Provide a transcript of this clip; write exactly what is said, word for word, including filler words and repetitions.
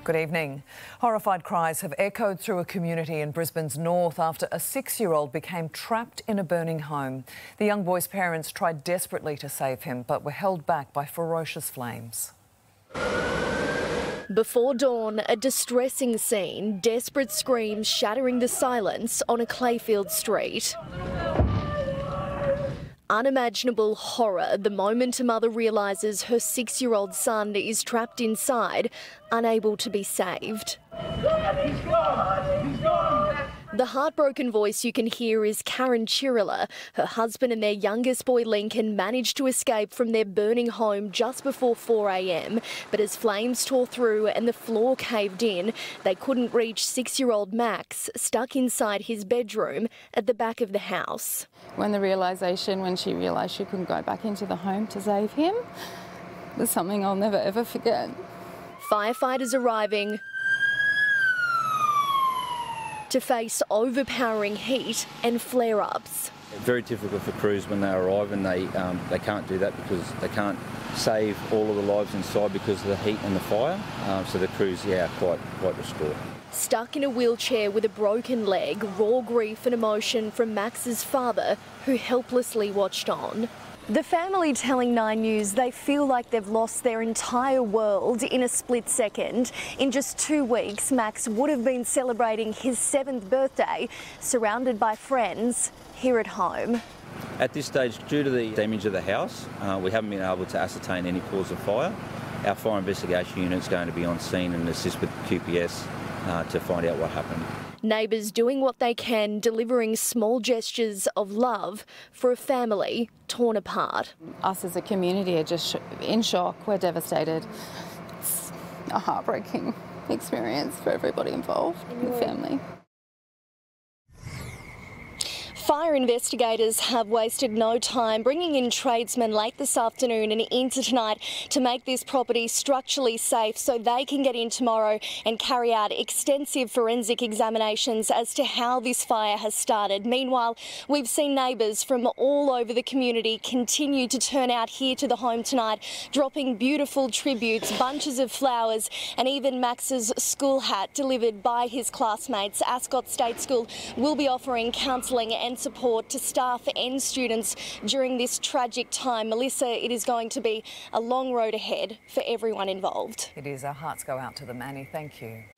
Good evening. Horrified cries have echoed through a community in Brisbane's north after a six-year-old became trapped in a burning home. The young boy's parents tried desperately to save him, but were held back by ferocious flames. Before dawn, a distressing scene, desperate screams shattering the silence on a Clayfield street. Unimaginable horror the moment a mother realises her six-year-old son is trapped inside, unable to be saved. He's gone! He's gone! The heartbroken voice you can hear is Karen Chirilla. Her husband and their youngest boy Lincoln managed to escape from their burning home just before four a m, but as flames tore through and the floor caved in, they couldn't reach six-year-old Max, stuck inside his bedroom at the back of the house. When the realisation, when she realised she couldn't go back into the home to save him, was something I'll never ever forget. Firefighters arriving to face overpowering heat and flare-ups. Very difficult for crews when they arrive, and they um, they can't do that because they can't save all of the lives inside because of the heat and the fire. Um, so the crews, yeah, are quite quite distraught. Stuck in a wheelchair with a broken leg, raw grief and emotion from Max's father, who helplessly watched on. The family telling Nine News they feel like they've lost their entire world in a split second. In just two weeks, Max would have been celebrating his seventh birthday, surrounded by friends here at home. At this stage, due to the damage of the house, uh, we haven't been able to ascertain any cause of fire. Our fire investigation unit is going to be on scene and assist with Q P S uh, to find out what happened. Neighbours doing what they can, delivering small gestures of love for a family torn apart. Us as a community are just in shock. We're devastated. It's a heartbreaking experience for everybody involved in the family. Fire investigators have wasted no time bringing in tradesmen late this afternoon and into tonight to make this property structurally safe so they can get in tomorrow and carry out extensive forensic examinations as to how this fire has started. Meanwhile, we've seen neighbours from all over the community continue to turn out here to the home tonight, dropping beautiful tributes, bunches of flowers and even Max's school hat delivered by his classmates. Ascot State School will be offering counselling and support to staff and students during this tragic time. Melissa, it is going to be a long road ahead for everyone involved. It is. Our hearts go out to the Manny. Thank you.